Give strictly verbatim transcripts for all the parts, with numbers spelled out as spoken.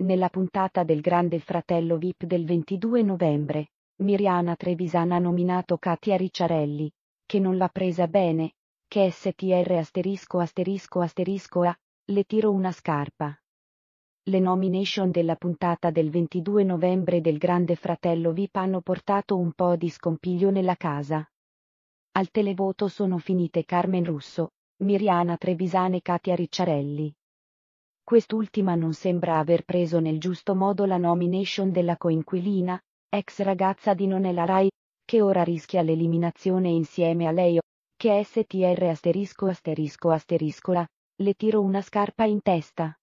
Nella puntata del Grande Fratello V I P del ventidue novembre, Miriana Trevisan ha nominato Katia Ricciarelli, che non l'ha presa bene, che str asterisco asterisco asterisco a, le tiro una scarpa. Le nomination della puntata del ventidue novembre del Grande Fratello V I P hanno portato un po' di scompiglio nella casa. Al televoto sono finite Carmen Russo, Miriana Trevisan e Katia Ricciarelli. Quest'ultima non sembra aver preso nel giusto modo la nomination della coinquilina, ex ragazza di Nonella Rai, che ora rischia l'eliminazione insieme a lei, che str asterisco asterisco asterisco la, le tiro una scarpa in testa.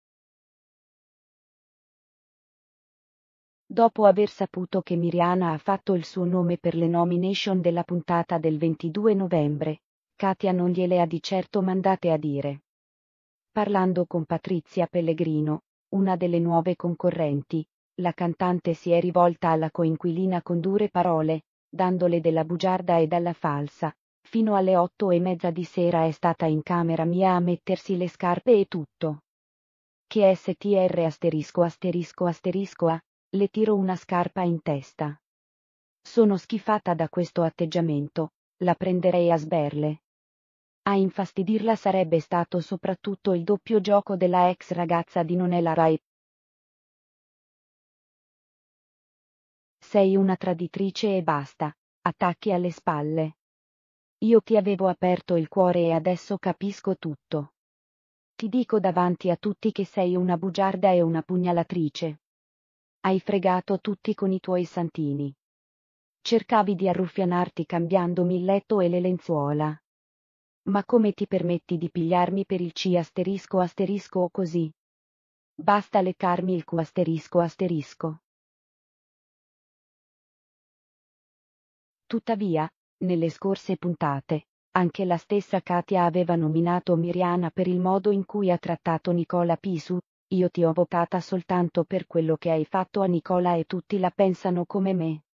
Dopo aver saputo che Miriana ha fatto il suo nome per le nomination della puntata del ventidue novembre, Katia non gliele ha di certo mandate a dire. Parlando con Patrizia Pellegrino, una delle nuove concorrenti, la cantante si è rivolta alla coinquilina con dure parole, dandole della bugiarda e della falsa. Fino alle otto e mezza di sera è stata in camera mia a mettersi le scarpe e tutto. Che str asterisco asterisco asterisco a, le tiro una scarpa in testa. Sono schifata da questo atteggiamento, la prenderei a sberle. A infastidirla sarebbe stato soprattutto il doppio gioco della ex ragazza di Nonella Rai. Sei una traditrice e basta, attacchi alle spalle. Io ti avevo aperto il cuore e adesso capisco tutto. Ti dico davanti a tutti che sei una bugiarda e una pugnalatrice. Hai fregato tutti con i tuoi santini. Cercavi di arruffianarti cambiandomi il letto e le lenzuola. Ma come ti permetti di pigliarmi per il C asterisco asterisco o così? Basta leccarmi il Q asterisco asterisco. Tuttavia, nelle scorse puntate, anche la stessa Katia aveva nominato Miriana per il modo in cui ha trattato Nicola Pisu. Io ti ho votata soltanto per quello che hai fatto a Nicola e tutti la pensano come me.